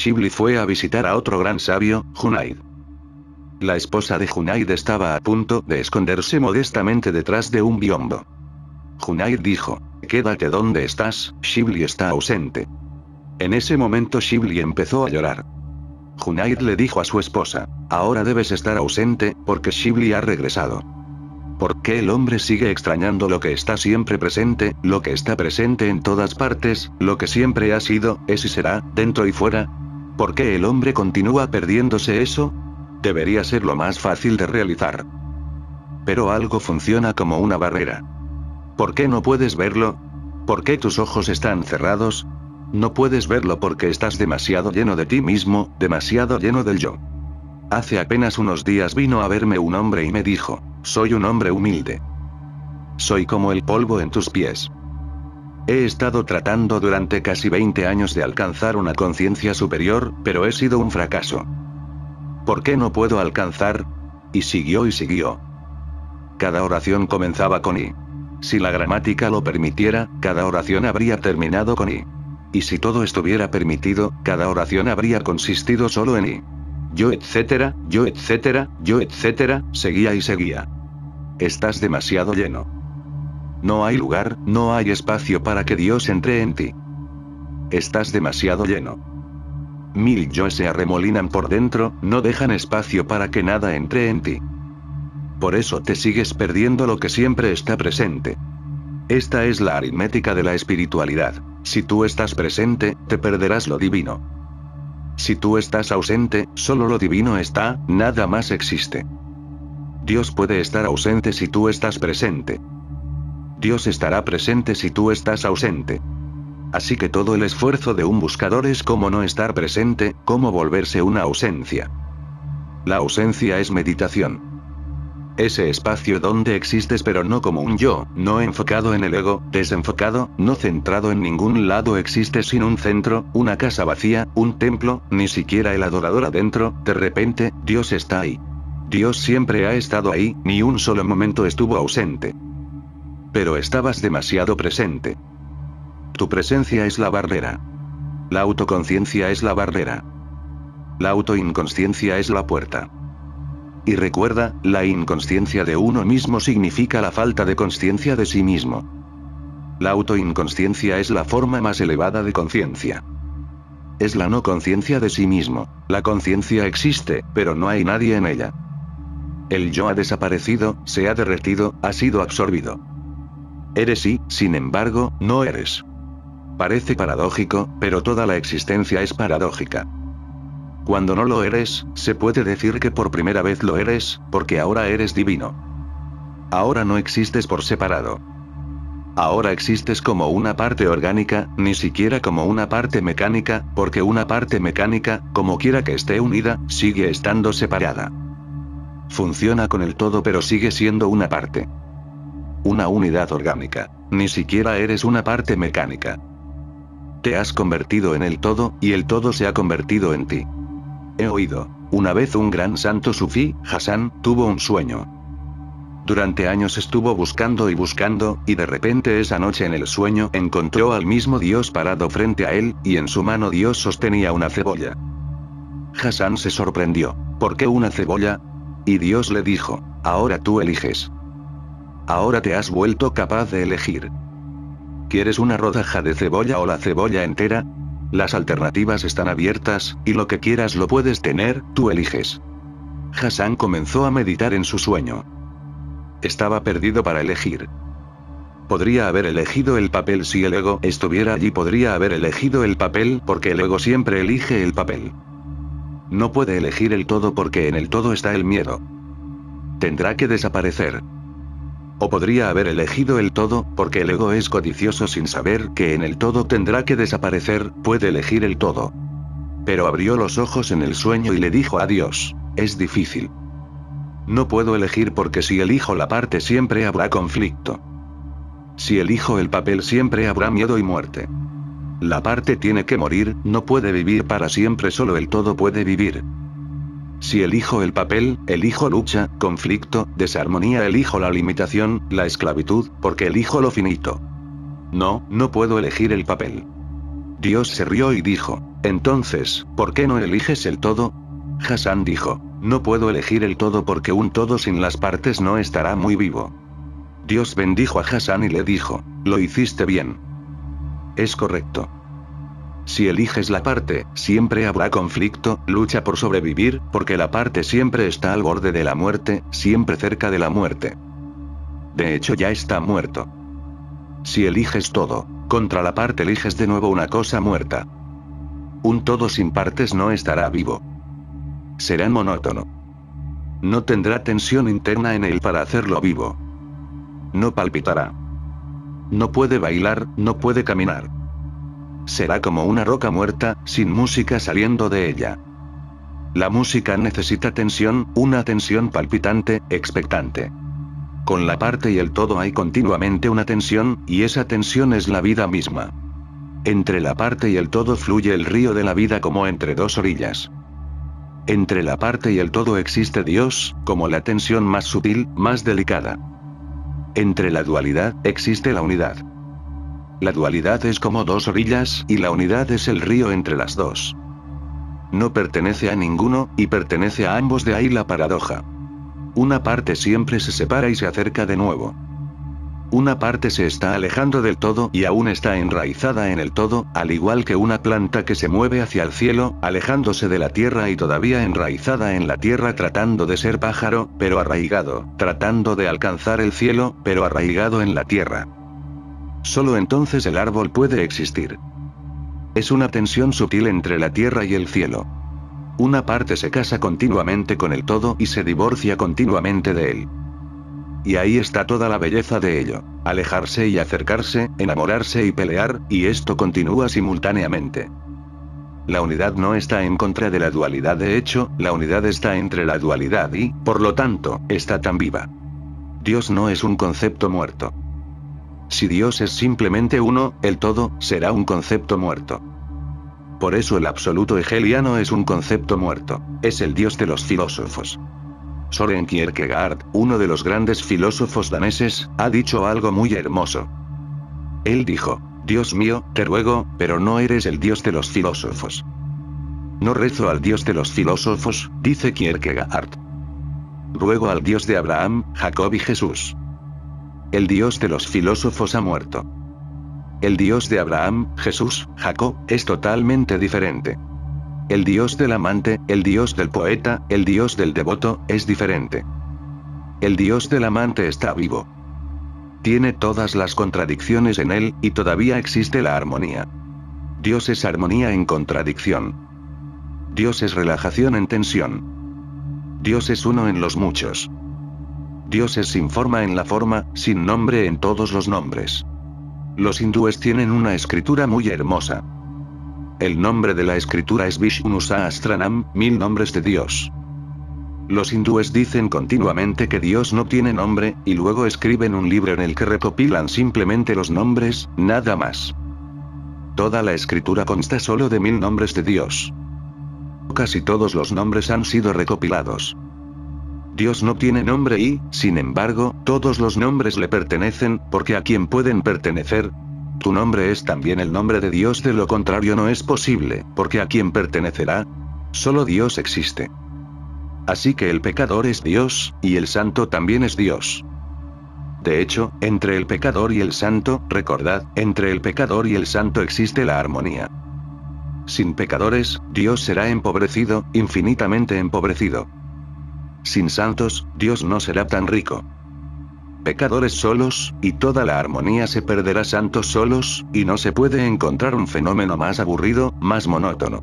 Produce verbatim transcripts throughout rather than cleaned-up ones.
Shibli fue a visitar a otro gran sabio, Junaid. La esposa de Junaid estaba a punto de esconderse modestamente detrás de un biombo. Junaid dijo: «Quédate donde estás, Shibli está ausente». En ese momento Shibli empezó a llorar. Junaid le dijo a su esposa: «Ahora debes estar ausente, porque Shibli ha regresado». ¿Por qué el hombre sigue extrañando lo que está siempre presente, lo que está presente en todas partes, lo que siempre ha sido, es y será, dentro y fuera? ¿Por qué el hombre continúa perdiéndose eso? Debería ser lo más fácil de realizar. Pero algo funciona como una barrera. ¿Por qué no puedes verlo? ¿Por qué tus ojos están cerrados? No puedes verlo porque estás demasiado lleno de ti mismo, demasiado lleno del yo. Hace apenas unos días vino a verme un hombre y me dijo: «Soy un hombre humilde. Soy como el polvo en tus pies». He estado tratando durante casi veinte años de alcanzar una conciencia superior, pero he sido un fracaso. ¿Por qué no puedo alcanzar? Y siguió y siguió. Cada oración comenzaba con I. Si la gramática lo permitiera, cada oración habría terminado con I. Y si todo estuviera permitido, cada oración habría consistido solo en I. Yo etcétera, yo etcétera, yo etcétera, seguía y seguía. Estás demasiado lleno. No hay lugar, no hay espacio para que Dios entre en ti. Estás demasiado lleno. Mil yo se arremolinan por dentro, no dejan espacio para que nada entre en ti. Por eso te sigues perdiendo lo que siempre está presente. Esta es la aritmética de la espiritualidad. Si tú estás presente, te perderás lo divino. Si tú estás ausente, solo lo divino está, nada más existe. Dios puede estar ausente si tú estás presente. Dios estará presente si tú estás ausente. Así que todo el esfuerzo de un buscador es cómo no estar presente, cómo volverse una ausencia. La ausencia es meditación. Ese espacio donde existes pero no como un yo, no enfocado en el ego, desenfocado, no centrado en ningún lado, existes sin un centro, una casa vacía, un templo, ni siquiera el adorador adentro, de repente, Dios está ahí. Dios siempre ha estado ahí, ni un solo momento estuvo ausente. Pero estabas demasiado presente. Tu presencia es la barrera. La autoconciencia es la barrera. La autoinconsciencia es la puerta. Y recuerda, la inconsciencia de uno mismo significa la falta de consciencia de sí mismo. La autoinconsciencia es la forma más elevada de conciencia. Es la no conciencia de sí mismo. La conciencia existe, pero no hay nadie en ella. El yo ha desaparecido, se ha derretido, ha sido absorbido. Eres y, sin embargo, no eres. Parece paradójico, pero toda la existencia es paradójica. Cuando no lo eres, se puede decir que por primera vez lo eres, porque ahora eres divino. Ahora no existes por separado. Ahora existes como una parte orgánica, ni siquiera como una parte mecánica, porque una parte mecánica, como quiera que esté unida, sigue estando separada. Funciona con el todo pero sigue siendo una parte. Una unidad orgánica. Ni siquiera eres una parte mecánica. Te has convertido en el todo, y el todo se ha convertido en ti. He oído. Una vez un gran santo sufí, Hassan, tuvo un sueño. Durante años estuvo buscando y buscando, y de repente esa noche en el sueño encontró al mismo Dios parado frente a él, y en su mano Dios sostenía una cebolla. Hassan se sorprendió. ¿Por qué una cebolla? Y Dios le dijo: ahora tú eliges. Ahora te has vuelto capaz de elegir. ¿Quieres una rodaja de cebolla o la cebolla entera? Las alternativas están abiertas, y lo que quieras lo puedes tener, tú eliges. Hassan comenzó a meditar en su sueño. Estaba perdido para elegir. Podría haber elegido el papel si el ego estuviera allí, podría haber elegido el papel porque el ego siempre elige el papel. No puede elegir el todo porque en el todo está el miedo. Tendrá que desaparecer. O podría haber elegido el todo, porque el ego es codicioso sin saber que en el todo tendrá que desaparecer, puede elegir el todo. Pero abrió los ojos en el sueño y le dijo a Dios: es difícil. No puedo elegir porque si elijo la parte siempre habrá conflicto. Si elijo el papel siempre habrá miedo y muerte. La parte tiene que morir, no puede vivir para siempre, solo el todo puede vivir. Si elijo el papel, elijo lucha, conflicto, desarmonía, elijo la limitación, la esclavitud, porque elijo lo finito. No, no puedo elegir el papel. Dios se rió y dijo, entonces, ¿por qué no eliges el todo? Hassan dijo, no puedo elegir el todo porque un todo sin las partes no estará muy vivo. Dios bendijo a Hassan y le dijo, lo hiciste bien. Es correcto. Si eliges la parte, siempre habrá conflicto, lucha por sobrevivir, porque la parte siempre está al borde de la muerte, siempre cerca de la muerte. De hecho ya está muerto. Si eliges todo, contra la parte eliges de nuevo una cosa muerta. Un todo sin partes no estará vivo. Será monótono. No tendrá tensión interna en él para hacerlo vivo. No palpitará. No puede bailar, no puede caminar. Será como una roca muerta, sin música saliendo de ella. La música necesita tensión, una tensión palpitante, expectante. Con la parte y el todo hay continuamente una tensión, y esa tensión es la vida misma. Entre la parte y el todo fluye el río de la vida como entre dos orillas. Entre la parte y el todo existe Dios, como la tensión más sutil, más delicada. Entre la dualidad, existe la unidad. La dualidad es como dos orillas, y la unidad es el río entre las dos. No pertenece a ninguno, y pertenece a ambos, de ahí la paradoja. Una parte siempre se separa y se acerca de nuevo. Una parte se está alejando del todo y aún está enraizada en el todo, al igual que una planta que se mueve hacia el cielo, alejándose de la tierra y todavía enraizada en la tierra tratando de ser pájaro, pero arraigado, tratando de alcanzar el cielo, pero arraigado en la tierra. Solo entonces el árbol puede existir. Es una tensión sutil entre la tierra y el cielo. Una parte se casa continuamente con el todo y se divorcia continuamente de él. Y ahí está toda la belleza de ello. Alejarse y acercarse, enamorarse y pelear, y esto continúa simultáneamente. La unidad no está en contra de la dualidad, de hecho, la unidad está entre la dualidad y, por lo tanto, está tan viva. Dios no es un concepto muerto. Si Dios es simplemente uno, el todo, será un concepto muerto. Por eso el absoluto hegeliano es un concepto muerto, es el Dios de los filósofos. Søren Kierkegaard, uno de los grandes filósofos daneses, ha dicho algo muy hermoso. Él dijo, Dios mío, te ruego, pero no eres el Dios de los filósofos. No rezo al Dios de los filósofos, dice Kierkegaard. Ruego al Dios de Abraham, Jacob y Jesús. El Dios de los filósofos ha muerto. El Dios de Abraham, Jesús, Jacob, es totalmente diferente. El Dios del amante, el Dios del poeta, el Dios del devoto, es diferente. El Dios del amante está vivo. Tiene todas las contradicciones en él, y todavía existe la armonía. Dios es armonía en contradicción. Dios es relajación en tensión. Dios es uno en los muchos. Dios es sin forma en la forma, sin nombre en todos los nombres. Los hindúes tienen una escritura muy hermosa. El nombre de la escritura es Vishnu Sahasranam, mil nombres de Dios. Los hindúes dicen continuamente que Dios no tiene nombre, y luego escriben un libro en el que recopilan simplemente los nombres, nada más. Toda la escritura consta solo de mil nombres de Dios. Casi todos los nombres han sido recopilados. Dios no tiene nombre y, sin embargo, todos los nombres le pertenecen, porque ¿a quién pueden pertenecer? Tu nombre es también el nombre de Dios, de lo contrario no es posible, porque ¿a quién pertenecerá? Solo Dios existe. Así que el pecador es Dios, y el santo también es Dios. De hecho, entre el pecador y el santo, recordad, entre el pecador y el santo existe la armonía. Sin pecadores, Dios será empobrecido, infinitamente empobrecido. Sin santos, Dios no será tan rico. Pecadores solos, y toda la armonía se perderá. Santos solos, y no se puede encontrar un fenómeno más aburrido, más monótono.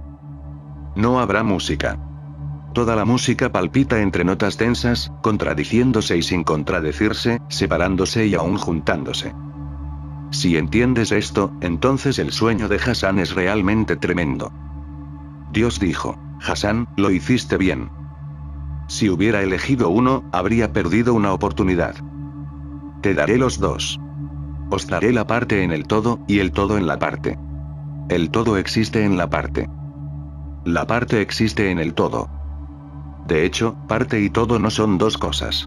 No habrá música. Toda la música palpita entre notas tensas, contradiciéndose y sin contradecirse, separándose y aún juntándose. Si entiendes esto, entonces el sueño de Hassan es realmente tremendo. Dios dijo, Hassan, lo hiciste bien. Si hubiera elegido uno, habría perdido una oportunidad. Te daré los dos. Os daré la parte en el todo, y el todo en la parte. El todo existe en la parte. La parte existe en el todo. De hecho, parte y todo no son dos cosas.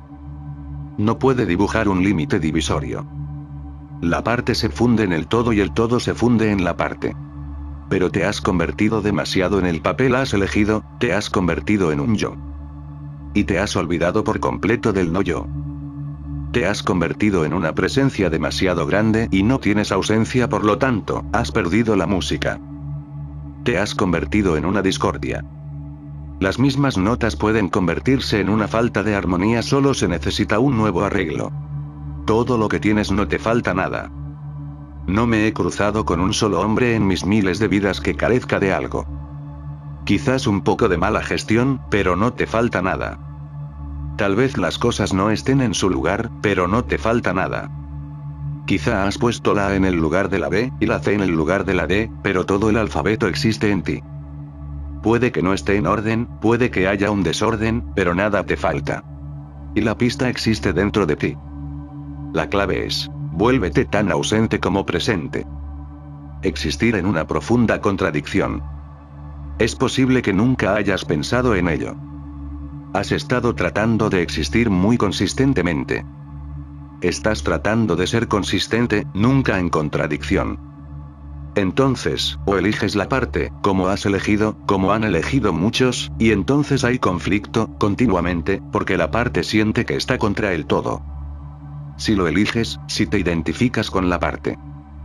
No puede dibujar un límite divisorio. La parte se funde en el todo y el todo se funde en la parte. Pero te has convertido demasiado en el papel has elegido, te has convertido en un yo. Y te has olvidado por completo del no yo. Te has convertido en una presencia demasiado grande y no tienes ausencia, por lo tanto, has perdido la música. Te has convertido en una discordia. Las mismas notas pueden convertirse en una falta de armonía, solo se necesita un nuevo arreglo. Todo lo que tienes, no te falta nada. No me he cruzado con un solo hombre en mis miles de vidas que carezca de algo. Quizás un poco de mala gestión, pero no te falta nada. Tal vez las cosas no estén en su lugar, pero no te falta nada. Quizá has puesto la A en el lugar de la B, y la C en el lugar de la D, pero todo el alfabeto existe en ti. Puede que no esté en orden, puede que haya un desorden, pero nada te falta. Y la pista existe dentro de ti. La clave es, vuélvete tan ausente como presente. Existir en una profunda contradicción. Es posible que nunca hayas pensado en ello. Has estado tratando de existir muy consistentemente. Estás tratando de ser consistente, nunca en contradicción. Entonces, o eliges la parte, como has elegido, como han elegido muchos, y entonces hay conflicto, continuamente, porque la parte siente que está contra el todo. Si lo eliges, si te identificas con la parte.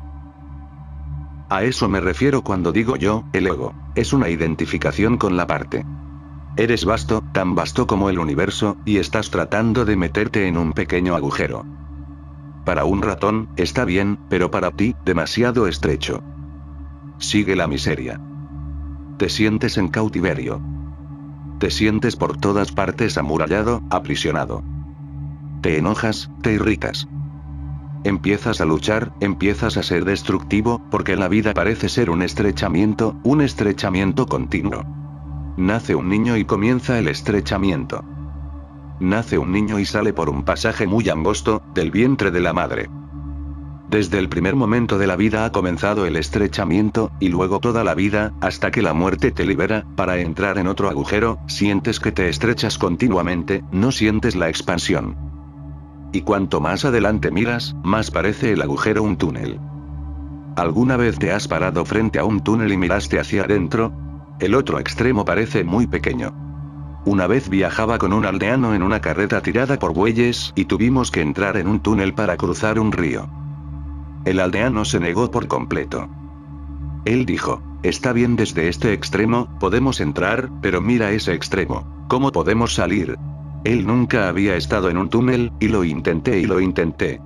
A eso me refiero cuando digo yo, el ego, es una identificación con la parte. Eres vasto, tan vasto como el universo, y estás tratando de meterte en un pequeño agujero. Para un ratón, está bien, pero para ti, demasiado estrecho. Sigue la miseria. Te sientes en cautiverio. Te sientes por todas partes amurallado, aprisionado. Te enojas, te irritas. Empiezas a luchar, empiezas a ser destructivo, porque la vida parece ser un estrechamiento, un estrechamiento continuo. Nace un niño y comienza el estrechamiento. Nace un niño y sale por un pasaje muy angosto, del vientre de la madre. Desde el primer momento de la vida ha comenzado el estrechamiento, y luego toda la vida, hasta que la muerte te libera, para entrar en otro agujero, sientes que te estrechas continuamente, no sientes la expansión. Y cuanto más adelante miras, más parece el agujero un túnel. ¿Alguna vez te has parado frente a un túnel y miraste hacia adentro? El otro extremo parece muy pequeño. Una vez viajaba con un aldeano en una carreta tirada por bueyes, y tuvimos que entrar en un túnel para cruzar un río. El aldeano se negó por completo. Él dijo, está bien desde este extremo, podemos entrar, pero mira ese extremo. ¿Cómo podemos salir? Él nunca había estado en un túnel, y lo intenté y lo intenté.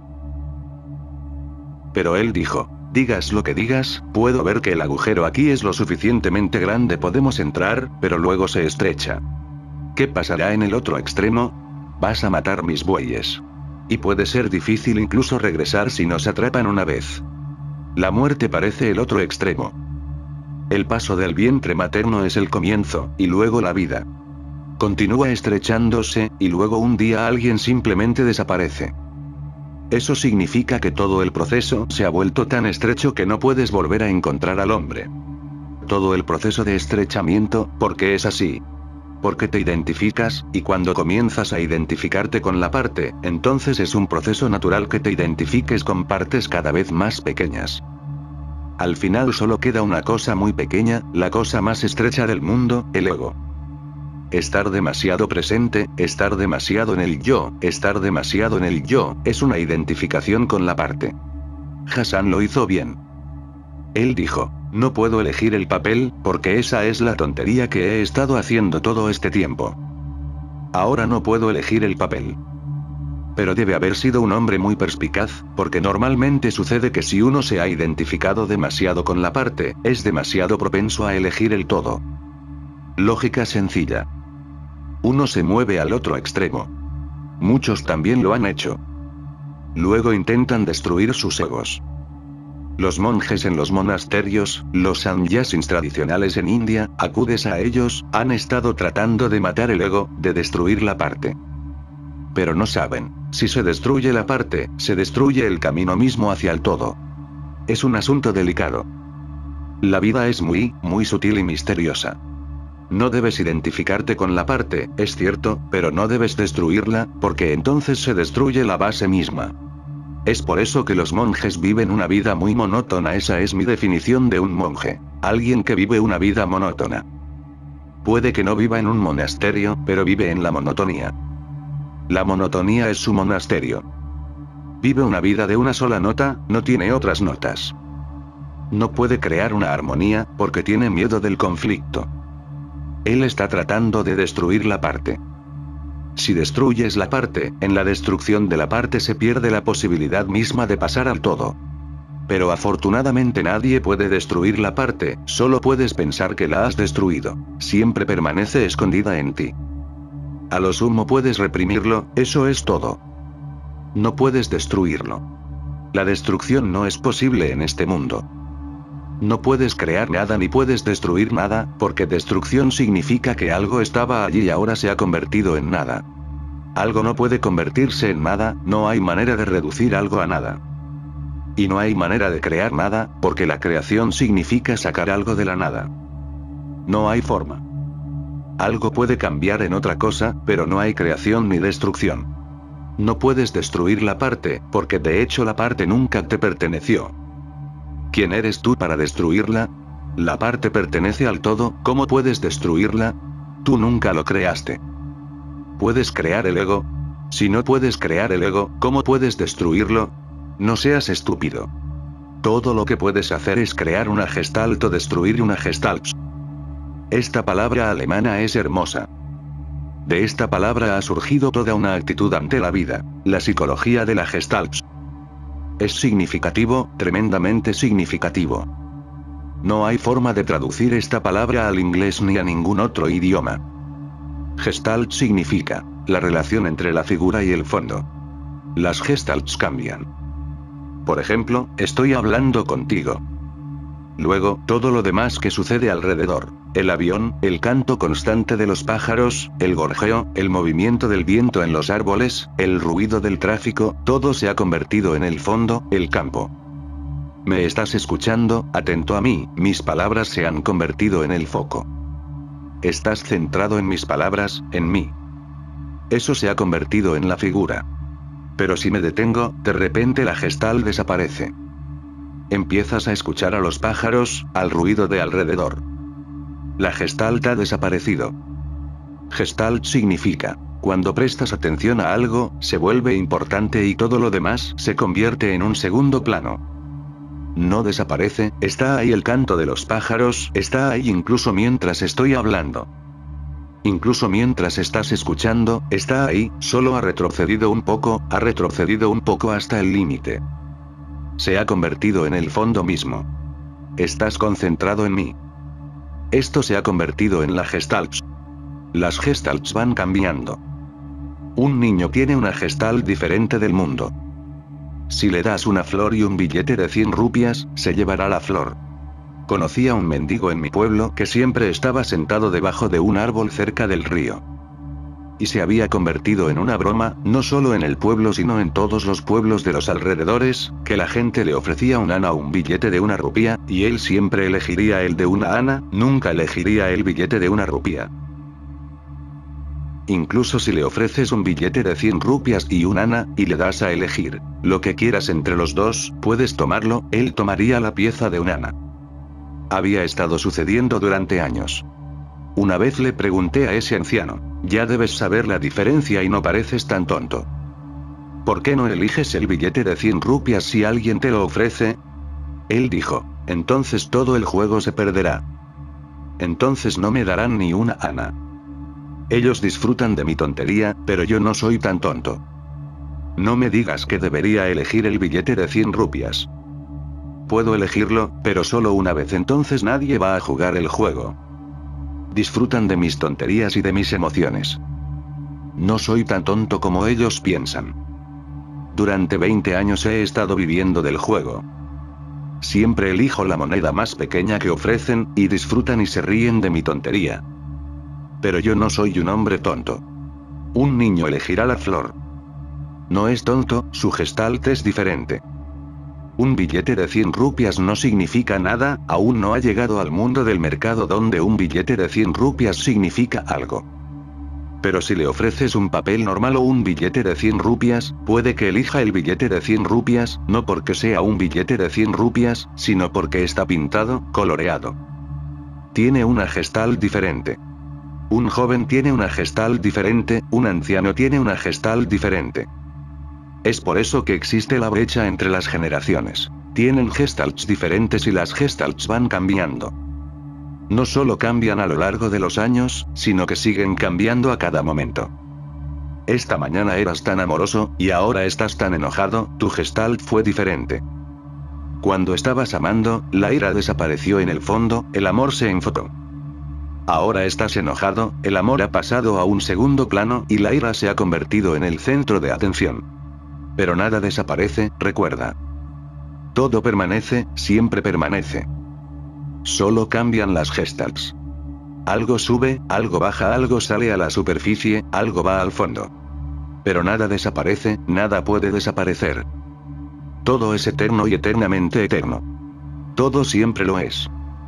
Pero él dijo, digas lo que digas, puedo ver que el agujero aquí es lo suficientemente grande, podemos entrar, pero luego se estrecha. ¿Qué pasará en el otro extremo? Vas a matar mis bueyes. Y puede ser difícil incluso regresar si nos atrapan una vez. La muerte parece el otro extremo. El paso del vientre materno es el comienzo, y luego la vida. Continúa estrechándose, y luego un día alguien simplemente desaparece. Eso significa que todo el proceso se ha vuelto tan estrecho que no puedes volver a encontrar al hombre. Todo el proceso de estrechamiento, porque es así. Porque te identificas, y cuando comienzas a identificarte con la parte, entonces es un proceso natural que te identifiques con partes cada vez más pequeñas. Al final solo queda una cosa muy pequeña, la cosa más estrecha del mundo, el ego. Estar demasiado presente, estar demasiado en el yo, estar demasiado en el yo, es una identificación con la parte. Hassan lo hizo bien. Él dijo, no puedo elegir el papel, porque esa es la tontería que he estado haciendo todo este tiempo. Ahora no puedo elegir el papel. Pero debe haber sido un hombre muy perspicaz, porque normalmente sucede que si uno se ha identificado demasiado con la parte, es demasiado propenso a elegir el todo. Lógica sencilla. Uno se mueve al otro extremo. Muchos también lo han hecho. Luego intentan destruir sus egos. Los monjes en los monasterios, los sannyasins tradicionales en India, acudes a ellos, han estado tratando de matar el ego, de destruir la parte. Pero no saben, si se destruye la parte, se destruye el camino mismo hacia el todo. Es un asunto delicado. La vida es muy, muy sutil y misteriosa. No debes identificarte con la parte, es cierto, pero no debes destruirla, porque entonces se destruye la base misma. Es por eso que los monjes viven una vida muy monótona, esa es mi definición de un monje. Alguien que vive una vida monótona. Puede que no viva en un monasterio, pero vive en la monotonía. La monotonía es su monasterio. Vive una vida de una sola nota, no tiene otras notas. No puede crear una armonía, porque tiene miedo del conflicto. Él está tratando de destruir la parte. Si destruyes la parte, en la destrucción de la parte se pierde la posibilidad misma de pasar al todo. Pero afortunadamente nadie puede destruir la parte, solo puedes pensar que la has destruido. Siempre permanece escondida en ti. A lo sumo puedes reprimirlo, eso es todo. No puedes destruirlo. La destrucción no es posible en este mundo. No puedes crear nada ni puedes destruir nada, porque destrucción significa que algo estaba allí y ahora se ha convertido en nada. Algo no puede convertirse en nada, no hay manera de reducir algo a nada. Y no hay manera de crear nada, porque la creación significa sacar algo de la nada. No hay forma. Algo puede cambiar en otra cosa, pero no hay creación ni destrucción. No puedes destruir la parte, porque de hecho la parte nunca te perteneció. ¿Quién eres tú para destruirla? La parte pertenece al todo, ¿cómo puedes destruirla? Tú nunca lo creaste. ¿Puedes crear el ego? Si no puedes crear el ego, ¿cómo puedes destruirlo? No seas estúpido. Todo lo que puedes hacer es crear una gestalt o destruir una gestalt. Esta palabra alemana es hermosa. De esta palabra ha surgido toda una actitud ante la vida, la psicología de la gestalt. Es significativo, tremendamente significativo. No hay forma de traducir esta palabra al inglés ni a ningún otro idioma. Gestalt significa la relación entre la figura y el fondo. Las gestalts cambian. Por ejemplo, estoy hablando contigo. Luego, todo lo demás que sucede alrededor. El avión, el canto constante de los pájaros, el gorjeo, el movimiento del viento en los árboles, el ruido del tráfico, todo se ha convertido en el fondo, el campo. ¿Me estás escuchando? Atento a mí, mis palabras se han convertido en el foco. Estás centrado en mis palabras, en mí. Eso se ha convertido en la figura. Pero si me detengo, de repente la gestal desaparece. Empiezas a escuchar a los pájaros, al ruido de alrededor. La gestalt ha desaparecido. Gestalt significa, cuando prestas atención a algo, se vuelve importante y todo lo demás se convierte en un segundo plano. No desaparece, está ahí el canto de los pájaros, está ahí incluso mientras estoy hablando. Incluso mientras estás escuchando, está ahí, solo ha retrocedido un poco, ha retrocedido un poco hasta el límite. Se ha convertido en el fondo mismo. Estás concentrado en mí. Esto se ha convertido en la gestalt. Las gestalts van cambiando. Un niño tiene una gestalt diferente del mundo. Si le das una flor y un billete de cien rupias, se llevará la flor. Conocí a un mendigo en mi pueblo que siempre estaba sentado debajo de un árbol cerca del río. Y se había convertido en una broma, no solo en el pueblo sino en todos los pueblos de los alrededores, que la gente le ofrecía un ana o un billete de una rupia, y él siempre elegiría el de una ana, nunca elegiría el billete de una rupia. Incluso si le ofreces un billete de cien rupias y un ana, y le das a elegir lo que quieras entre los dos, puedes tomarlo, él tomaría la pieza de un ana. Había estado sucediendo durante años. Una vez le pregunté a ese anciano, ya debes saber la diferencia y no pareces tan tonto. ¿Por qué no eliges el billete de cien rupias si alguien te lo ofrece? Él dijo, entonces todo el juego se perderá. Entonces no me darán ni una ana. Ellos disfrutan de mi tontería, pero yo no soy tan tonto. No me digas que debería elegir el billete de cien rupias. Puedo elegirlo, pero solo una vez, entonces nadie va a jugar el juego. Disfrutan de mis tonterías y de mis emociones. No soy tan tonto como ellos piensan. Durante veinte años he estado viviendo del juego. Siempre elijo la moneda más pequeña que ofrecen, y disfrutan y se ríen de mi tontería. Pero yo no soy un hombre tonto. Un niño elegirá la flor. No es tonto, su gestalt es diferente. Un billete de cien rupias no significa nada, aún no ha llegado al mundo del mercado donde un billete de cien rupias significa algo. Pero si le ofreces un papel normal o un billete de cien rupias, puede que elija el billete de cien rupias, no porque sea un billete de cien rupias, sino porque está pintado, coloreado. tiene una gestalt diferente. Un joven tiene una gestalt diferente, un anciano tiene una gestalt diferente. Es por eso que existe la brecha entre las generaciones. Tienen gestalts diferentes y las gestalts van cambiando. No solo cambian a lo largo de los años, sino que siguen cambiando a cada momento. Esta mañana eras tan amoroso, y ahora estás tan enojado, tu gestalt fue diferente. Cuando estabas amando, la ira desapareció en el fondo, el amor se enfocó. Ahora estás enojado, el amor ha pasado a un segundo plano, y la ira se ha convertido en el centro de atención. Pero nada desaparece, recuerda. Todo permanece, siempre permanece. Solo cambian las gestalts. Algo sube, algo baja, algo sale a la superficie, algo va al fondo. Pero nada desaparece, nada puede desaparecer. Todo es eterno y eternamente eterno. Todo siempre lo es.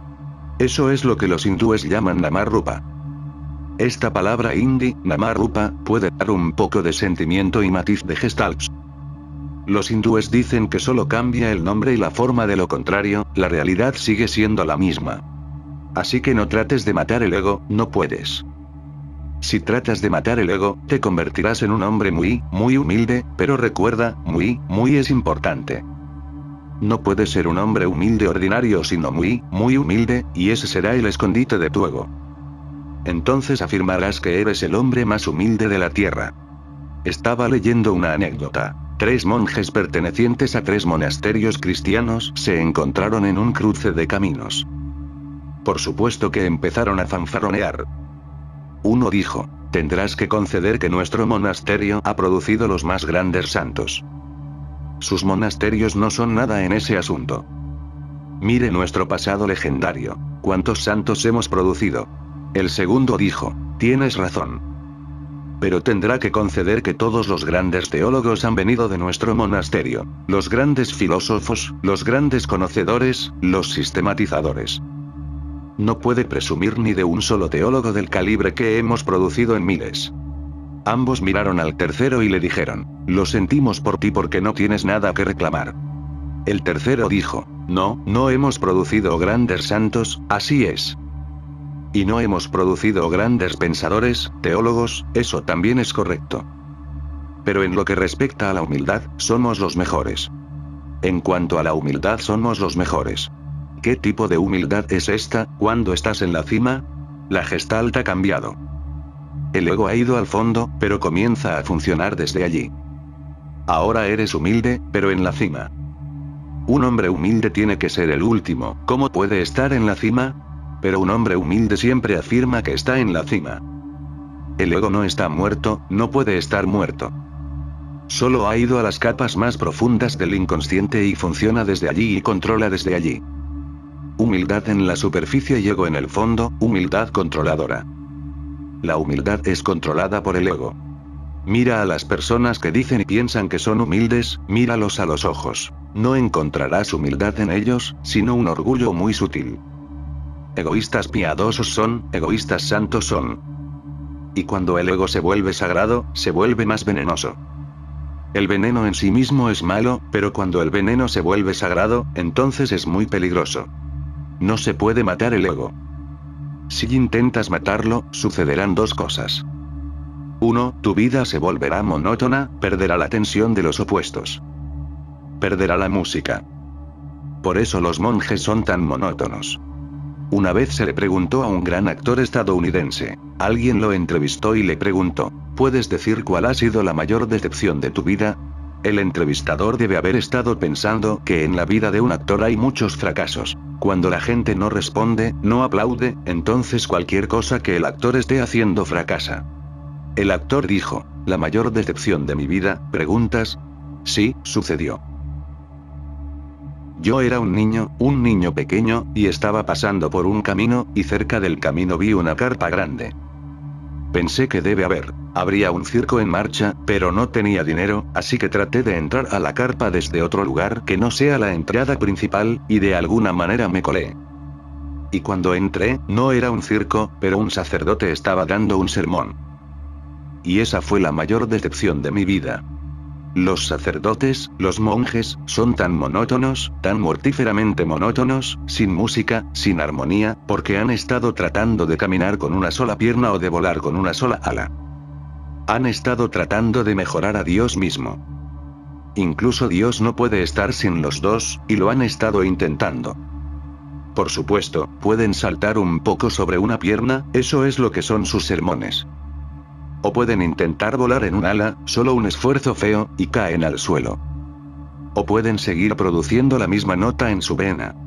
Eso es lo que los hindúes llaman Namarupa. Esta palabra hindi, Namarupa, puede dar un poco de sentimiento y matiz de gestalts. Los hindúes dicen que solo cambia el nombre y la forma, de lo contrario, la realidad sigue siendo la misma. Así que no trates de matar el ego, no puedes. Si tratas de matar el ego, te convertirás en un hombre muy, muy humilde, pero recuerda, muy, muy es importante. No puedes ser un hombre humilde ordinario sino muy, muy humilde, y ese será el escondite de tu ego. Entonces afirmarás que eres el hombre más humilde de la tierra. Estaba leyendo una anécdota. Tres monjes pertenecientes a tres monasterios cristianos se encontraron en un cruce de caminos. Por supuesto que empezaron a fanfarronear. Uno dijo: tendrás que conceder que nuestro monasterio ha producido los más grandes santos. Sus monasterios no son nada en ese asunto. Mire nuestro pasado legendario. ¿Cuántos santos hemos producido? El segundo dijo: tienes razón. Pero tendrá que conceder que todos los grandes teólogos han venido de nuestro monasterio. Los grandes filósofos, los grandes conocedores, los sistematizadores. No puede presumir ni de un solo teólogo del calibre que hemos producido en miles. Ambos miraron al tercero y le dijeron: lo sentimos por ti porque no tienes nada que reclamar. El tercero dijo: no, no hemos producido grandes santos, así es. Y no hemos producido grandes pensadores, teólogos, eso también es correcto. Pero en lo que respecta a la humildad, somos los mejores. En cuanto a la humildad somos los mejores. ¿Qué tipo de humildad es esta, cuando estás en la cima? La gestalt ha cambiado. El ego ha ido al fondo, pero comienza a funcionar desde allí. Ahora eres humilde, pero en la cima. Un hombre humilde tiene que ser el último, ¿cómo puede estar en la cima? Pero un hombre humilde siempre afirma que está en la cima. El ego no está muerto, no puede estar muerto. Solo ha ido a las capas más profundas del inconsciente y funciona desde allí y controla desde allí. Humildad en la superficie y ego en el fondo, humildad controladora. La humildad es controlada por el ego. Mira a las personas que dicen y piensan que son humildes, míralos a los ojos. No encontrarás humildad en ellos, sino un orgullo muy sutil. Egoístas piadosos son, egoístas santos son. Y cuando el ego se vuelve sagrado, se vuelve más venenoso. El veneno en sí mismo es malo, pero cuando el veneno se vuelve sagrado, entonces es muy peligroso. No se puede matar el ego. Si intentas matarlo, sucederán dos cosas. Uno, tu vida se volverá monótona, perderá la tensión de los opuestos. Perderá la música. Por eso los monjes son tan monótonos. Una vez se le preguntó a un gran actor estadounidense. Alguien lo entrevistó y le preguntó: ¿puedes decir cuál ha sido la mayor decepción de tu vida? El entrevistador debe haber estado pensando que en la vida de un actor hay muchos fracasos. Cuando la gente no responde, no aplaude, entonces cualquier cosa que el actor esté haciendo fracasa. El actor dijo: ¿la mayor decepción de mi vida? ¿Preguntas? Sí, sucedió. Yo era un niño, un niño pequeño, y estaba pasando por un camino, y cerca del camino vi una carpa grande. Pensé que debe haber, habría un circo en marcha, pero no tenía dinero, así que traté de entrar a la carpa desde otro lugar que no sea la entrada principal, y de alguna manera me colé. Y cuando entré, no era un circo, pero un sacerdote estaba dando un sermón. Y esa fue la mayor decepción de mi vida. Los sacerdotes, los monjes, son tan monótonos, tan mortíferamente monótonos, sin música, sin armonía, porque han estado tratando de caminar con una sola pierna o de volar con una sola ala. Han estado tratando de mejorar a Dios mismo. Incluso Dios no puede estar sin los dos, y lo han estado intentando. Por supuesto, pueden saltar un poco sobre una pierna, eso es lo que son sus sermones. O pueden intentar volar en un ala, solo un esfuerzo feo, y caen al suelo. O pueden seguir produciendo la misma nota en su vena.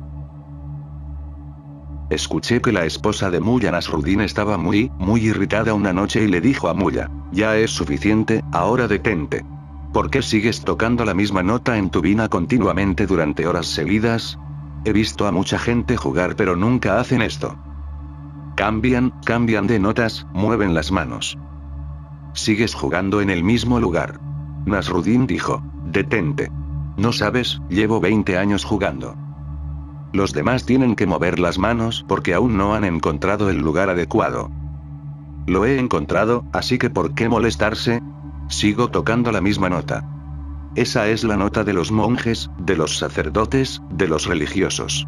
Escuché que la esposa de Mullah Nasruddin estaba muy, muy irritada una noche y le dijo a Mullah: ya es suficiente, ahora detente. ¿Por qué sigues tocando la misma nota en tu vina continuamente durante horas seguidas? He visto a mucha gente jugar pero nunca hacen esto. Cambian, cambian de notas, mueven las manos. Sigues jugando en el mismo lugar. Nasruddin dijo: detente. No sabes, llevo veinte años jugando. Los demás tienen que mover las manos porque aún no han encontrado el lugar adecuado. Lo he encontrado, así que ¿por qué molestarse? Sigo tocando la misma nota. Esa es la nota de los monjes, de los sacerdotes, de los religiosos.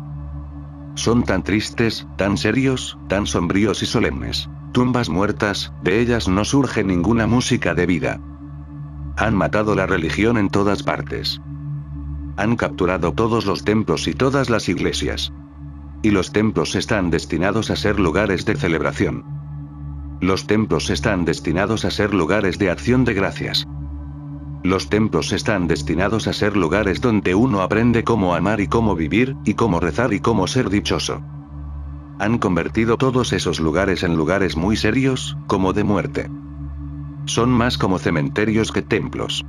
Son tan tristes, tan serios, tan sombríos y solemnes. Tumbas muertas, de ellas no surge ninguna música de vida. Han matado la religión en todas partes. Han capturado todos los templos y todas las iglesias. Y los templos están destinados a ser lugares de celebración. Los templos están destinados a ser lugares de acción de gracias. Los templos están destinados a ser lugares donde uno aprende cómo amar y cómo vivir, y cómo rezar y cómo ser dichoso. Han convertido todos esos lugares en lugares muy serios, como de muerte. Son más como cementerios que templos.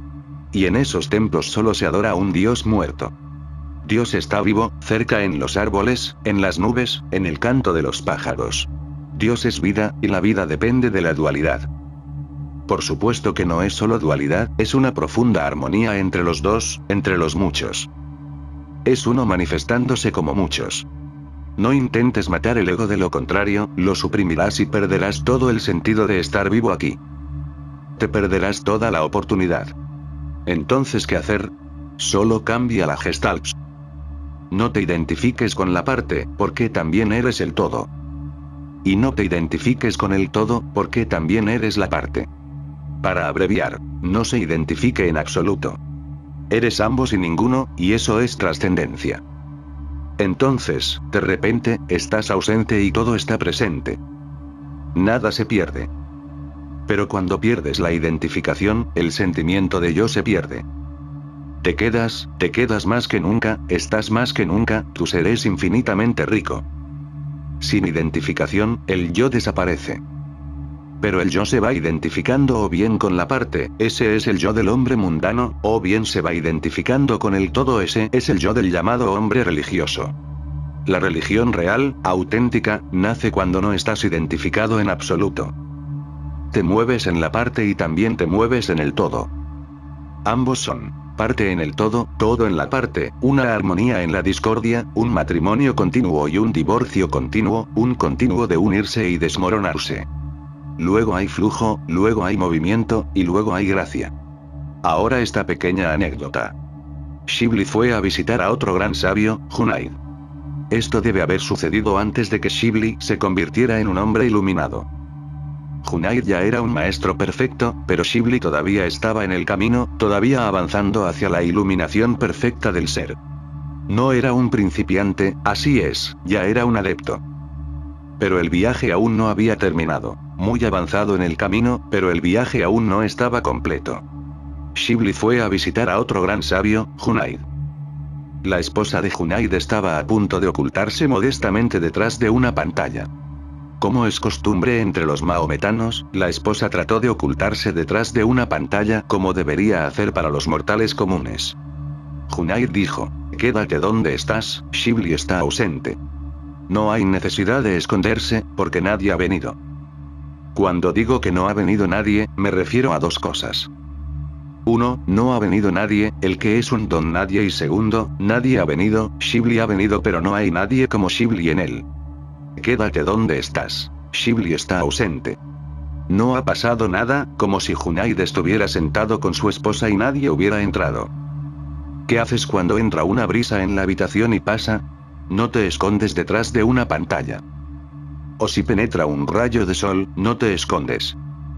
Y en esos templos solo se adora a un Dios muerto. Dios está vivo, cerca en los árboles, en las nubes, en el canto de los pájaros. Dios es vida, y la vida depende de la dualidad. Por supuesto que no es solo dualidad, es una profunda armonía entre los dos, entre los muchos. Es uno manifestándose como muchos. No intentes matar el ego, de lo contrario, lo suprimirás y perderás todo el sentido de estar vivo aquí. Te perderás toda la oportunidad. Entonces, ¿qué hacer? Solo cambia la gestalt. No te identifiques con la parte, porque también eres el todo. Y no te identifiques con el todo, porque también eres la parte. Para abreviar, no se identifique en absoluto. Eres ambos y ninguno, y eso es trascendencia. Entonces, de repente, estás ausente y todo está presente. Nada se pierde. Pero cuando pierdes la identificación, el sentimiento de yo se pierde. Te quedas, te quedas más que nunca, estás más que nunca, tu ser es infinitamente rico. Sin identificación, el yo desaparece. Pero el yo se va identificando o bien con la parte, ese es el yo del hombre mundano, o bien se va identificando con el todo, ese es el yo del llamado hombre religioso. La religión real, auténtica, nace cuando no estás identificado en absoluto. Te mueves en la parte y también te mueves en el todo. Ambos son parte en el todo, todo en la parte, una armonía en la discordia, un matrimonio continuo y un divorcio continuo, un continuo de unirse y desmoronarse. Luego hay flujo, luego hay movimiento, y luego hay gracia. Ahora esta pequeña anécdota. Shibli fue a visitar a otro gran sabio, Junaid. Esto debe haber sucedido antes de que Shibli se convirtiera en un hombre iluminado. Junaid ya era un maestro perfecto, pero Shibli todavía estaba en el camino, todavía avanzando hacia la iluminación perfecta del ser. No era un principiante, así es, ya era un adepto. Pero el viaje aún no había terminado. Muy avanzado en el camino, pero el viaje aún no estaba completo. Shibli fue a visitar a otro gran sabio, Junaid. La esposa de Junaid estaba a punto de ocultarse modestamente detrás de una pantalla. Como es costumbre entre los maometanos, la esposa trató de ocultarse detrás de una pantalla como debería hacer para los mortales comunes. Junaid dijo: quédate donde estás, Shibli está ausente. No hay necesidad de esconderse, porque nadie ha venido. Cuando digo que no ha venido nadie, me refiero a dos cosas. Uno, no ha venido nadie, el que es un don nadie, y segundo, nadie ha venido, Shibli ha venido, pero no hay nadie como Shibli en él. Quédate donde estás. Shibli está ausente. No ha pasado nada, como si Junaid estuviera sentado con su esposa y nadie hubiera entrado. ¿Qué haces cuando entra una brisa en la habitación y pasa? No te escondes detrás de una pantalla. O si penetra un rayo de sol, no te escondes.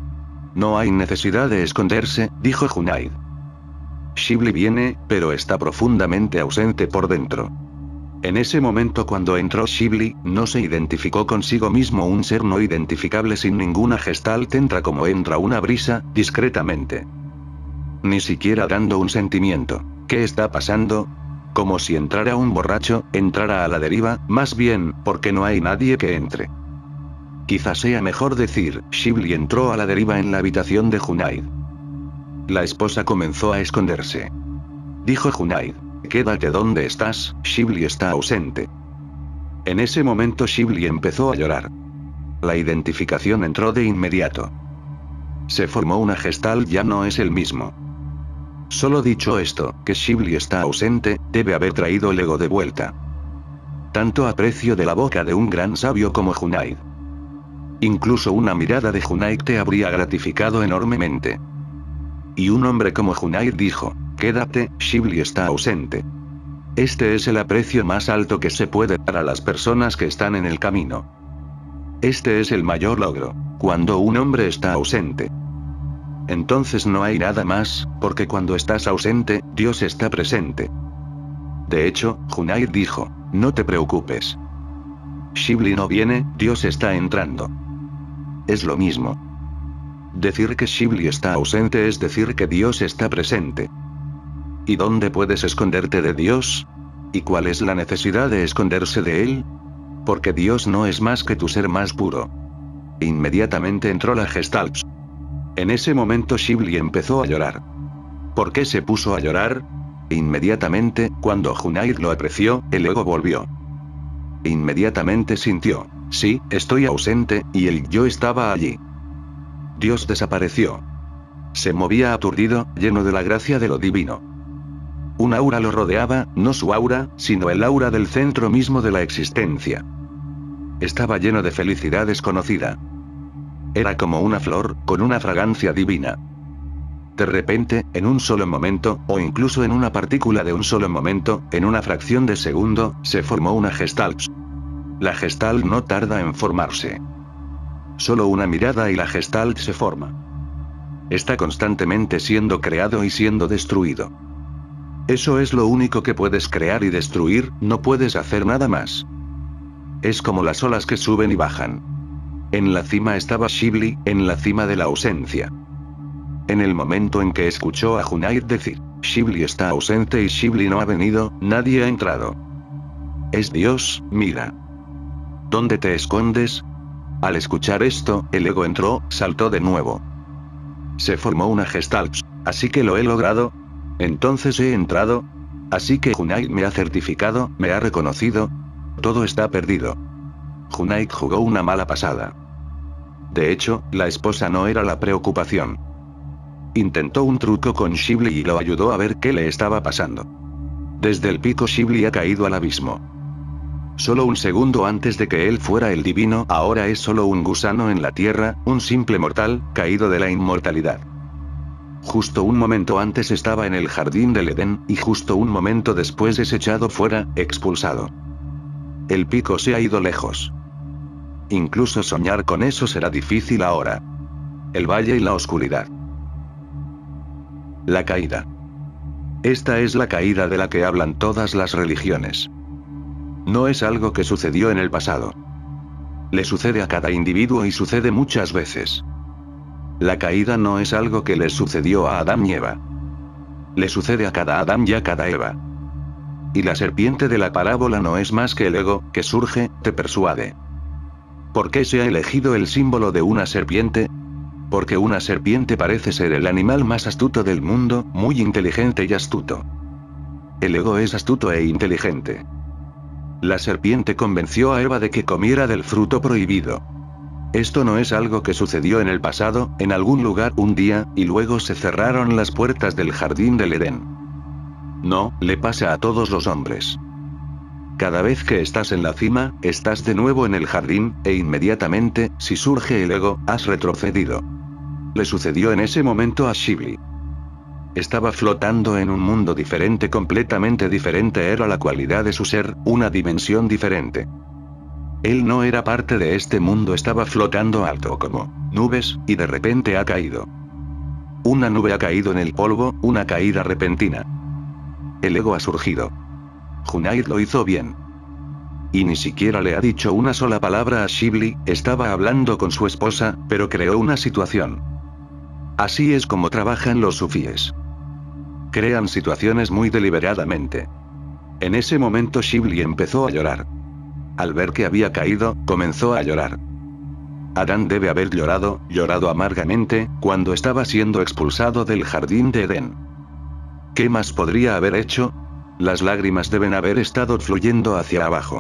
No hay necesidad de esconderse, dijo Junaid. Shibli viene, pero está profundamente ausente por dentro. En ese momento cuando entró Shibli, no se identificó consigo mismo un ser no identificable sin ninguna gestalt entra como entra una brisa, discretamente. Ni siquiera dando un sentimiento. ¿Qué está pasando? Como si entrara un borracho, entrara a la deriva, más bien, porque no hay nadie que entre. Quizás sea mejor decir, Shibli entró a la deriva en la habitación de Junaid. La esposa comenzó a esconderse. Dijo Junaid. Quédate donde estás, Shibli está ausente. En ese momento Shibli empezó a llorar. La identificación entró de inmediato. Se formó una gestal, ya no es el mismo. Solo dicho esto, que Shibli está ausente, debe haber traído el ego de vuelta. Tanto aprecio de la boca de un gran sabio como Junaid. Incluso una mirada de Junaid te habría gratificado enormemente. Y un hombre como Junaid dijo, quédate, Shibli está ausente. Este es el aprecio más alto que se puede dar a las personas que están en el camino. Este es el mayor logro, cuando un hombre está ausente. Entonces no hay nada más, porque cuando estás ausente, Dios está presente. De hecho, Junaid dijo, no te preocupes. Shibli no viene, Dios está entrando. Es lo mismo. Decir que Shibli está ausente es decir que Dios está presente. ¿Y dónde puedes esconderte de Dios? ¿Y cuál es la necesidad de esconderse de Él? Porque Dios no es más que tu ser más puro. Inmediatamente entró la Gestalt. En ese momento Shibli empezó a llorar. ¿Por qué se puso a llorar? Inmediatamente, cuando Junaid lo apreció, el ego volvió. Inmediatamente sintió, sí, estoy ausente, y el yo estaba allí. Dios desapareció. Se movía aturdido, lleno de la gracia de lo divino. Un aura lo rodeaba, no su aura, sino el aura del centro mismo de la existencia. Estaba lleno de felicidad desconocida. Era como una flor, con una fragancia divina. De repente, en un solo momento, o incluso en una partícula de un solo momento, en una fracción de segundo, se formó una Gestalt. La Gestalt no tarda en formarse. Solo una mirada y la Gestalt se forma. Está constantemente siendo creado y siendo destruido. Eso es lo único que puedes crear y destruir, no puedes hacer nada más. Es como las olas que suben y bajan. En la cima estaba Shibli, en la cima de la ausencia. En el momento en que escuchó a Junaid decir, Shibli está ausente y Shibli no ha venido, nadie ha entrado. Es Dios, mira. ¿Dónde te escondes? Al escuchar esto, el ego entró, saltó de nuevo. Se formó una Gestalt, así que lo he logrado. Entonces he entrado. Así que Junaid me ha certificado, me ha reconocido. Todo está perdido. Junaid jugó una mala pasada. De hecho, la esposa no era la preocupación. Intentó un truco con Shibli y lo ayudó a ver qué le estaba pasando. Desde el pico Shibli ha caído al abismo. Solo un segundo antes de que él fuera el divino, ahora es solo un gusano en la tierra, un simple mortal, caído de la inmortalidad. Justo un momento antes estaba en el jardín del Edén, y justo un momento después es echado fuera, expulsado. El pico se ha ido lejos. Incluso soñar con eso será difícil ahora. El valle y la oscuridad. La caída. Esta es la caída de la que hablan todas las religiones. No es algo que sucedió en el pasado. Le sucede a cada individuo y sucede muchas veces. La caída no es algo que les sucedió a Adán y Eva. Le sucede a cada Adán y a cada Eva. Y la serpiente de la parábola no es más que el ego, que surge, te persuade. ¿Por qué se ha elegido el símbolo de una serpiente? Porque una serpiente parece ser el animal más astuto del mundo, muy inteligente y astuto. El ego es astuto e inteligente. La serpiente convenció a Eva de que comiera del fruto prohibido. Esto no es algo que sucedió en el pasado, en algún lugar un día, y luego se cerraron las puertas del jardín del Edén. No, le pasa a todos los hombres. Cada vez que estás en la cima, estás de nuevo en el jardín, e inmediatamente, si surge el ego, has retrocedido. Le sucedió en ese momento a Shibli. Estaba flotando en un mundo diferente, completamente diferente era la cualidad de su ser, una dimensión diferente. Él no era parte de este mundo, estaba flotando alto como nubes, y de repente ha caído. Una nube ha caído en el polvo, una caída repentina. El ego ha surgido. Junaid lo hizo bien. Y ni siquiera le ha dicho una sola palabra a Shibli, estaba hablando con su esposa, pero creó una situación. Así es como trabajan los sufíes. Crean situaciones muy deliberadamente. En ese momento Shibli empezó a llorar. Al ver que había caído, comenzó a llorar. Adán debe haber llorado, llorado amargamente, cuando estaba siendo expulsado del jardín de Edén. ¿Qué más podría haber hecho? Las lágrimas deben haber estado fluyendo hacia abajo.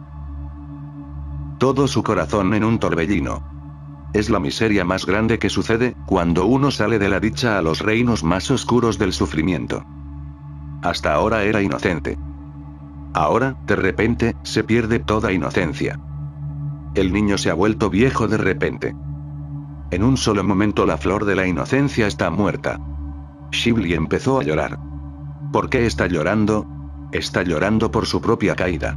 Todo su corazón en un torbellino. Es la miseria más grande que sucede, cuando uno sale de la dicha a los reinos más oscuros del sufrimiento. Hasta ahora era inocente. Ahora, de repente, se pierde toda inocencia. El niño se ha vuelto viejo de repente. En un solo momento la flor de la inocencia está muerta. Shibli empezó a llorar. ¿Por qué está llorando? Está llorando por su propia caída.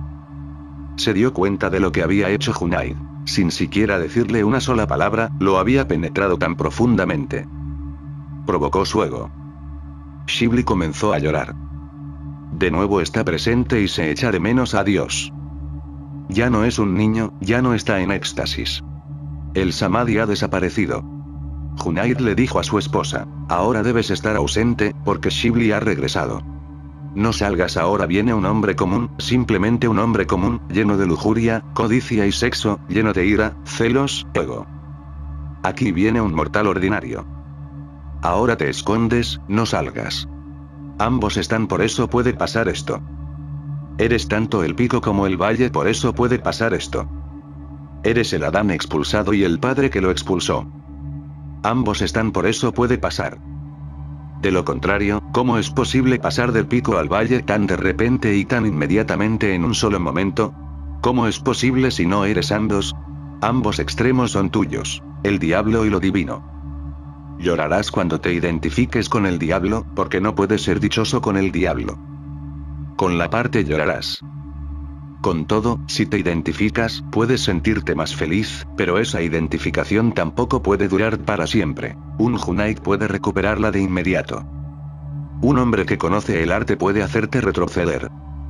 Se dio cuenta de lo que había hecho Junaid. Sin siquiera decirle una sola palabra, lo había penetrado tan profundamente. Provocó su ego. Shibli comenzó a llorar. De nuevo está presente y se echa de menos a Dios. Ya no es un niño, ya no está en éxtasis. El samadhi ha desaparecido. Junaid le dijo a su esposa, ahora debes estar ausente, porque Shibli ha regresado. No salgas ahora, viene un hombre común, simplemente un hombre común, lleno de lujuria, codicia y sexo, lleno de ira, celos, ego. Aquí viene un mortal ordinario. Ahora te escondes, no salgas. Ambos están, por eso puede pasar esto. Eres tanto el pico como el valle, por eso puede pasar esto. Eres el Adán expulsado y el padre que lo expulsó. Ambos están, por eso puede pasar. De lo contrario, ¿cómo es posible pasar del pico al valle tan de repente y tan inmediatamente en un solo momento? ¿Cómo es posible si no eres ambos? Ambos extremos son tuyos, el diablo y lo divino. Llorarás cuando te identifiques con el diablo, porque no puedes ser dichoso con el diablo. Con la parte llorarás. Con todo, si te identificas, puedes sentirte más feliz, pero esa identificación tampoco puede durar para siempre. Un Junaid puede recuperarla de inmediato. Un hombre que conoce el arte puede hacerte retroceder.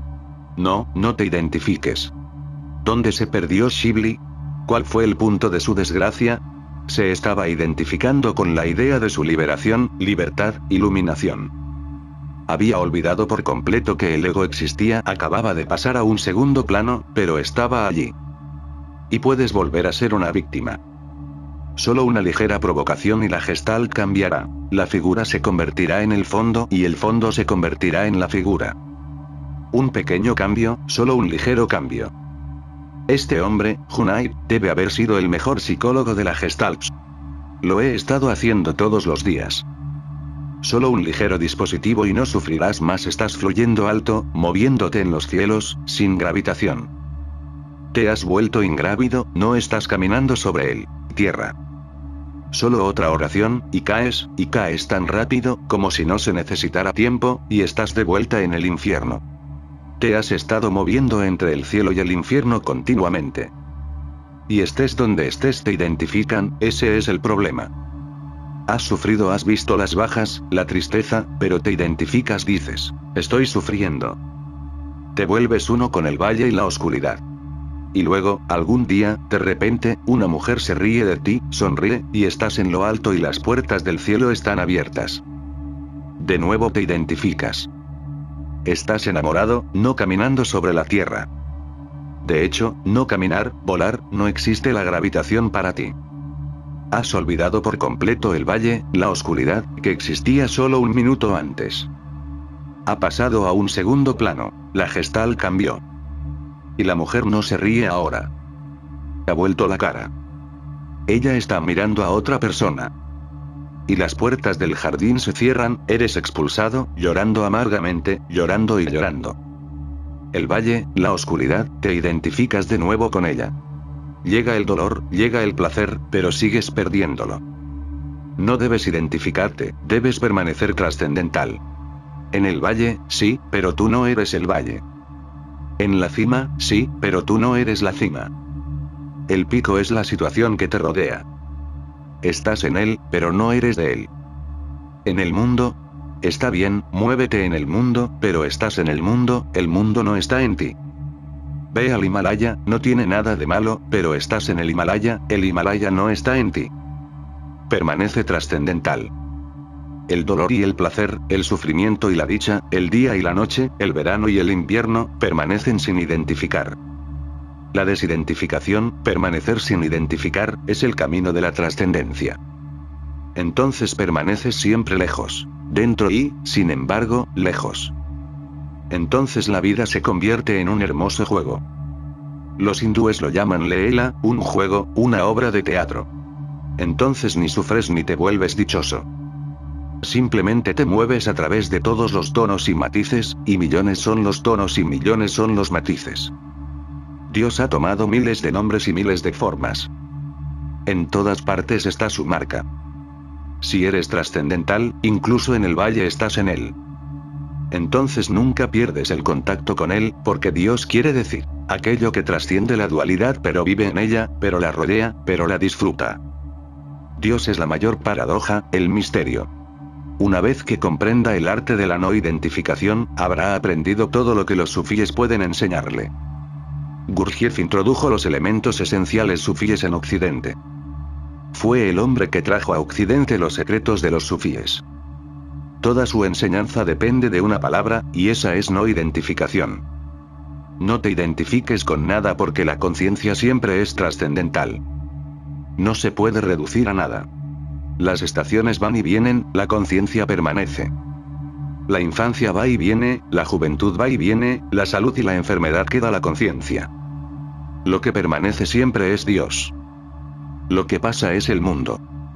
No, no te identifiques. ¿Dónde se perdió Shibli? ¿Cuál fue el punto de su desgracia? Se estaba identificando con la idea de su liberación, libertad, iluminación. Había olvidado por completo que el ego existía, acababa de pasar a un segundo plano, pero estaba allí. Y puedes volver a ser una víctima. Solo una ligera provocación y la gestalt cambiará. La figura se convertirá en el fondo y el fondo se convertirá en la figura. Un pequeño cambio, solo un ligero cambio. Este hombre, Junaid, debe haber sido el mejor psicólogo de la gestalt. Lo he estado haciendo todos los días. Solo un ligero dispositivo y no sufrirás más, estás fluyendo alto, moviéndote en los cielos, sin gravitación. Te has vuelto ingrávido, no estás caminando sobre él, tierra. Solo otra oración, y caes, y caes tan rápido, como si no se necesitara tiempo, y estás de vuelta en el infierno. Te has estado moviendo entre el cielo y el infierno continuamente. Y estés donde estés te identifican, ese es el problema. Has sufrido, has visto las bajas, la tristeza, pero te identificas, dices, estoy sufriendo. Te vuelves uno con el valle y la oscuridad. Y luego, algún día, de repente, una mujer se ríe de ti, sonríe, y estás en lo alto y las puertas del cielo están abiertas. De nuevo te identificas. Estás enamorado, no caminando sobre la tierra. De hecho, no caminar, volar, no existe la gravitación para ti. Has olvidado por completo el valle, la oscuridad, que existía solo un minuto antes. Ha pasado a un segundo plano, la gestal cambió. Y la mujer no se ríe ahora. Ha vuelto la cara. Ella está mirando a otra persona. Y las puertas del jardín se cierran, eres expulsado, llorando amargamente, llorando y llorando. el valle, la oscuridad, te identificas de nuevo con ella. Llega el dolor, llega el placer, pero sigues perdiéndolo. No debes identificarte, debes permanecer trascendental. En el valle, sí, pero tú no eres el valle. En la cima, sí, pero tú no eres la cima. El pico es la situación que te rodea. Estás en él, pero no eres de él. En el mundo, está bien, muévete en el mundo, pero estás en el mundo, el mundo no está en ti. Ve al Himalaya, no tiene nada de malo, pero estás en el Himalaya, el Himalaya no está en ti. Permanece trascendental. El dolor y el placer, el sufrimiento y la dicha, el día y la noche, el verano y el invierno, permanecen sin identificar. La desidentificación, permanecer sin identificar, es el camino de la trascendencia. Entonces permaneces siempre lejos. Dentro y, sin embargo, lejos. Entonces la vida se convierte en un hermoso juego. Los hindúes lo llaman Leela, un juego, una obra de teatro. Entonces ni sufres ni te vuelves dichoso. Simplemente te mueves a través de todos los tonos y matices, y millones son los tonos y millones son los matices. Dios ha tomado miles de nombres y miles de formas. En todas partes está su marca. Si eres trascendental, incluso en el valle estás en él. Entonces nunca pierdes el contacto con él, porque Dios quiere decir, aquello que trasciende la dualidad pero vive en ella, pero la rodea, pero la disfruta. Dios es la mayor paradoja, el misterio. Una vez que comprenda el arte de la no identificación, habrá aprendido todo lo que los sufíes pueden enseñarle. Gurdjieff introdujo los elementos esenciales sufíes en Occidente. Fue el hombre que trajo a Occidente los secretos de los sufíes. Toda su enseñanza depende de una palabra, y esa es no identificación. No te identifiques con nada porque la conciencia siempre es trascendental. No se puede reducir a nada. Las estaciones van y vienen, la conciencia permanece. La infancia va y viene, la juventud va y viene, la salud y la enfermedad queda la conciencia. Lo que permanece siempre es Dios. Lo que pasa es el mundo.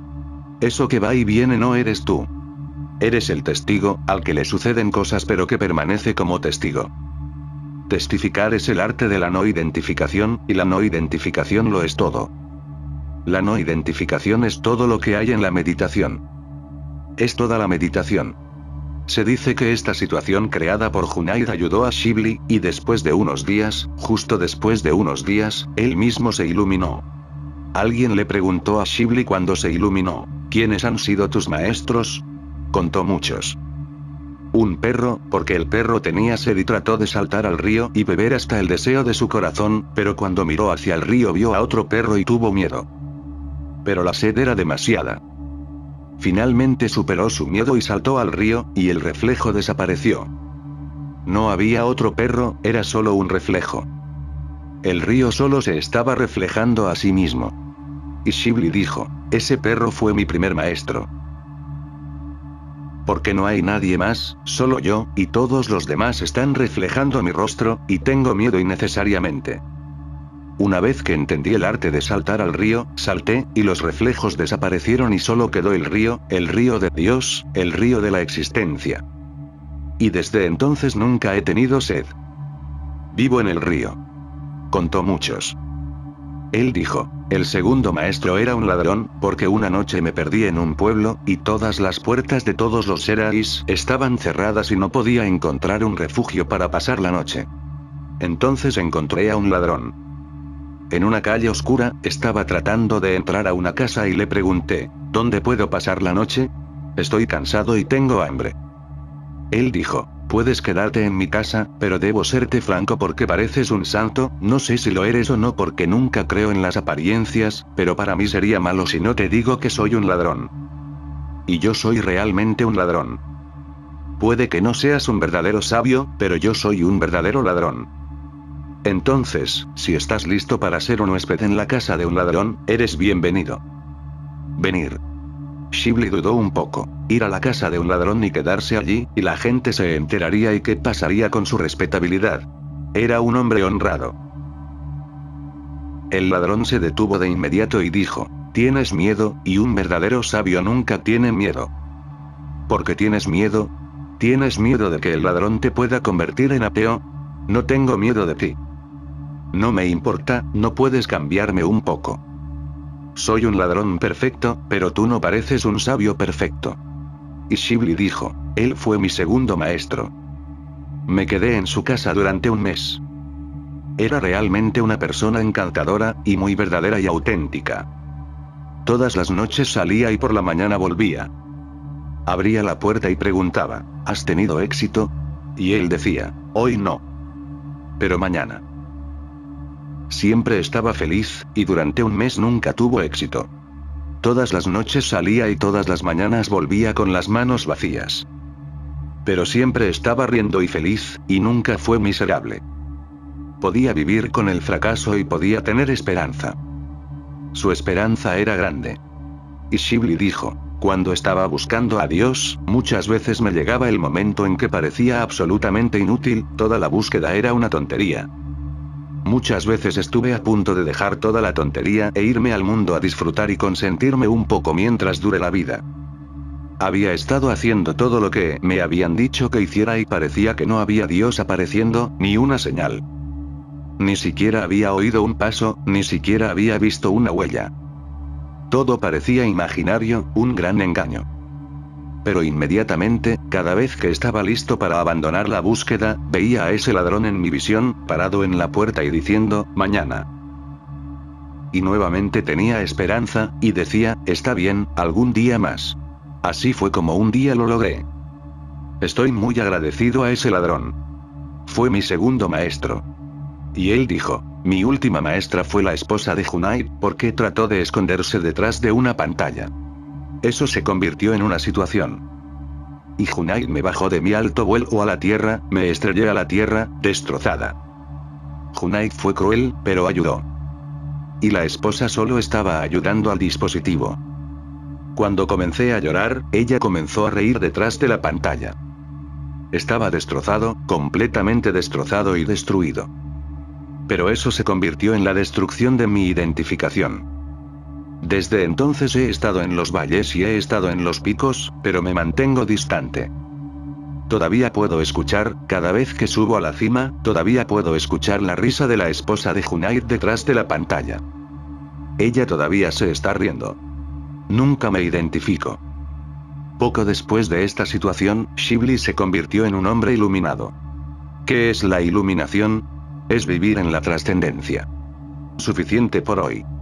Eso que va y viene no eres tú. Eres el testigo, al que le suceden cosas pero que permanece como testigo. Testificar es el arte de la no identificación, y la no identificación lo es todo. La no identificación es todo lo que hay en la meditación. Es toda la meditación. Se dice que esta situación creada por Junaid ayudó a Shibli, y después de unos días, justo después de unos días, él mismo se iluminó. Alguien le preguntó a Shibli cuando se iluminó, ¿quiénes han sido tus maestros? Contó muchos. Un perro, porque el perro tenía sed y trató de saltar al río y beber hasta el deseo de su corazón, pero cuando miró hacia el río vio a otro perro y tuvo miedo. Pero la sed era demasiada. Finalmente superó su miedo y saltó al río, y el reflejo desapareció. No había otro perro, era solo un reflejo. El río solo se estaba reflejando a sí mismo. Y Shibli dijo, ese perro fue mi primer maestro. Porque no hay nadie más, solo yo, y todos los demás están reflejando mi rostro, y tengo miedo innecesariamente. Una vez que entendí el arte de saltar al río, salté, y los reflejos desaparecieron y solo quedó el río, el río de Dios, el río de la existencia. Y desde entonces nunca he tenido sed. Vivo en el río. Contó muchos. Él dijo, el segundo maestro era un ladrón, porque una noche me perdí en un pueblo, y todas las puertas de todos los serais estaban cerradas y no podía encontrar un refugio para pasar la noche. Entonces encontré a un ladrón. En una calle oscura, estaba tratando de entrar a una casa y le pregunté, ¿dónde puedo pasar la noche? Estoy cansado y tengo hambre. Él dijo, puedes quedarte en mi casa, pero debo serte franco porque pareces un santo, no sé si lo eres o no porque nunca creo en las apariencias, pero para mí sería malo si no te digo que soy un ladrón. Y yo soy realmente un ladrón. Puede que no seas un verdadero sabio, pero yo soy un verdadero ladrón. Entonces, si estás listo para ser un huésped en la casa de un ladrón, eres bienvenido. Venir. Shibli dudó un poco. Ir a la casa de un ladrón y quedarse allí, y la gente se enteraría y qué pasaría con su respetabilidad. Era un hombre honrado. El ladrón se detuvo de inmediato y dijo, ¿tienes miedo? Y un verdadero sabio nunca tiene miedo. ¿Por qué tienes miedo? ¿Tienes miedo de que el ladrón te pueda convertir en ateo? No tengo miedo de ti. No me importa, no puedes cambiarme un poco. Soy un ladrón perfecto, pero tú no pareces un sabio perfecto. Y Shibli dijo, él fue mi segundo maestro. Me quedé en su casa durante un mes. Era realmente una persona encantadora, y muy verdadera y auténtica. Todas las noches salía y por la mañana volvía. Abría la puerta y preguntaba, ¿has tenido éxito? Y él decía, hoy no. Pero mañana. Siempre estaba feliz, y durante un mes nunca tuvo éxito. Todas las noches salía y todas las mañanas volvía con las manos vacías. Pero siempre estaba riendo y feliz, y nunca fue miserable. Podía vivir con el fracaso y podía tener esperanza. Su esperanza era grande. Y Shibli dijo, cuando estaba buscando a Dios, muchas veces me llegaba el momento en que parecía absolutamente inútil, toda la búsqueda era una tontería. Muchas veces estuve a punto de dejar toda la tontería e irme al mundo a disfrutar y consentirme un poco mientras dure la vida. Había estado haciendo todo lo que me habían dicho que hiciera y parecía que no había Dios apareciendo, ni una señal. Ni siquiera había oído un paso, ni siquiera había visto una huella. Todo parecía imaginario, un gran engaño. Pero inmediatamente, cada vez que estaba listo para abandonar la búsqueda, veía a ese ladrón en mi visión, parado en la puerta y diciendo, mañana. Y nuevamente tenía esperanza, y decía, está bien, algún día más. Así fue como un día lo logré. Estoy muy agradecido a ese ladrón. Fue mi segundo maestro. Y él dijo, mi última maestra fue la esposa de Junaid, porque trató de esconderse detrás de una pantalla. Eso se convirtió en una situación. Y Junaid me bajó de mi alto vuelo a la tierra, me estrellé a la tierra, destrozada. Junaid fue cruel, pero ayudó. Y la esposa solo estaba ayudando al dispositivo. Cuando comencé a llorar, ella comenzó a reír detrás de la pantalla. Estaba destrozado, completamente destrozado y destruido. Pero eso se convirtió en la destrucción de mi identificación. Desde entonces he estado en los valles y he estado en los picos, pero me mantengo distante. Todavía puedo escuchar, cada vez que subo a la cima, todavía puedo escuchar la risa de la esposa de Junaid detrás de la pantalla. Ella todavía se está riendo. Nunca me identifico. Poco después de esta situación, Shibli se convirtió en un hombre iluminado. ¿Qué es la iluminación? Es vivir en la trascendencia. Suficiente por hoy.